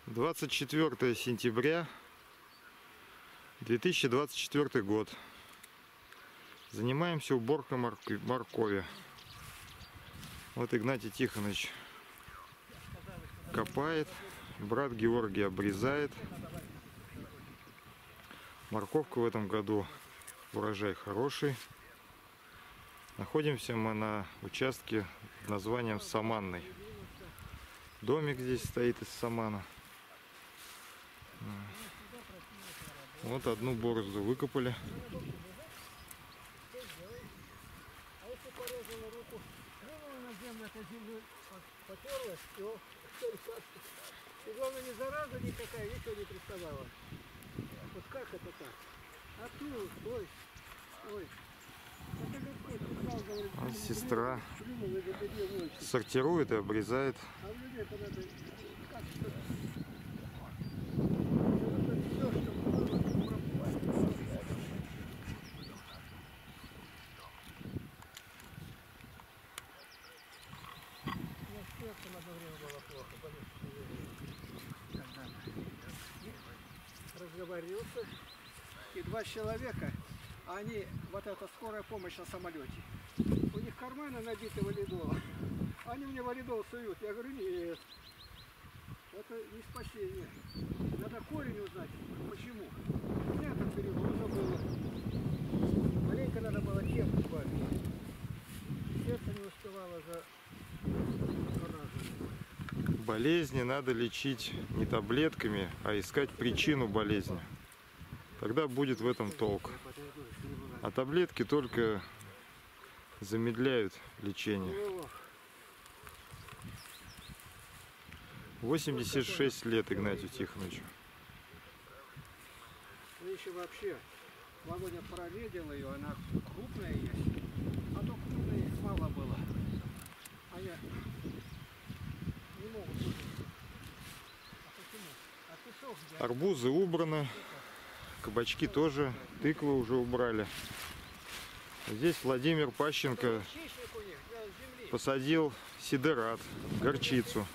24 сентября 2024 год. Занимаемся уборкой моркови. Вот Игнатий Тихонович копает, брат Георгий обрезает. Морковка в этом году урожай хороший. Находимся мы на участке под названием Саманный. Домик здесь стоит из самана. Вот одну борозду выкопали. А если порезала руку, плюнула на землю, эта земля потерлась, и главное, не зараза никакая, ничего не приставала. Вот как это так? А тут, ой. А сестра сортирует и обрезает. А в людей надо как-то... В одно время было плохо, разговорился, и два человека, они, вот эта скорая помощь на самолете, у них карманы набиты валидолом, они мне валидол суют, я говорю, нет, это не спасение, надо корень узнать, почему. У меня так период уже было, маленько надо было тему избавить, сердце не успевало за... Болезни надо лечить не таблетками, а искать причину болезни. Тогда будет в этом толк. А таблетки только замедляют лечение. 86 лет Игнатию Тихоновичу. Ну еще вообще, Володя проредил ее, она крупная есть. А то крупной их мало было. А я не могу. А почему? А песок где? Арбузы убраны, кабачки тоже, тыквы уже убрали. Здесь Владимир Пащенко посадил сидерат, горчицу.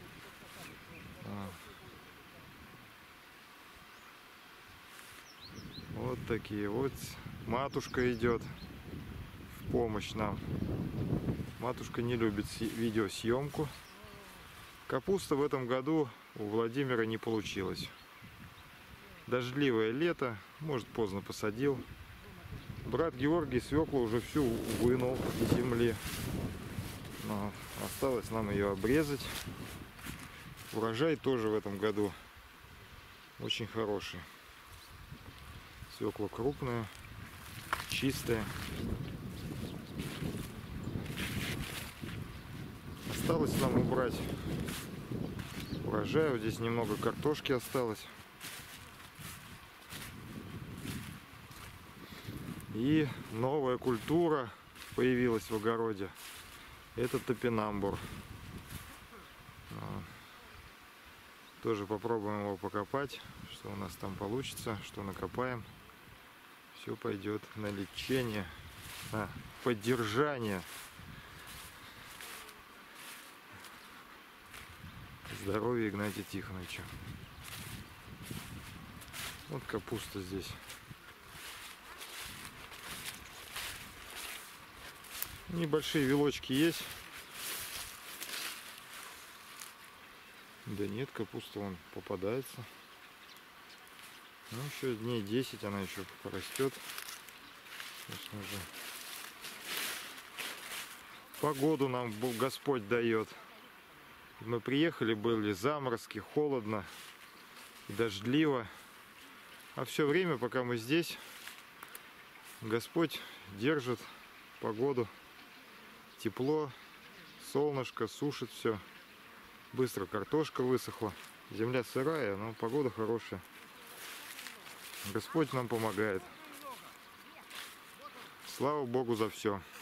Вот такие вот. Матушка идет в помощь нам. Матушка не любит видеосъемку. Капуста в этом году у Владимира не получилась. Дождливое лето, может, поздно посадил. Брат Георгий свеклу уже всю вынул из земли. Но осталось нам ее обрезать. Урожай тоже в этом году очень хороший. Свекла крупная, чистая. Осталось нам убрать урожай. Вот здесь немного картошки осталось. И новая культура появилась в огороде. Это топинамбур. Тоже попробуем его покопать. Что у нас там получится, что накопаем. Все пойдет на лечение, на поддержание здоровья Игнатия Тихоновича. Вот капуста здесь. Небольшие вилочки есть. Да нет, капуста вон попадается. Ну, еще дней 10 она еще порастет. Конечно же. Погоду нам Господь дает. Мы приехали, были заморозки, холодно, дождливо. А все время, пока мы здесь, Господь держит погоду. Тепло, солнышко, сушит все. Быстро картошка высохла. Земля сырая, но погода хорошая. Господь нам помогает. Слава Богу за все.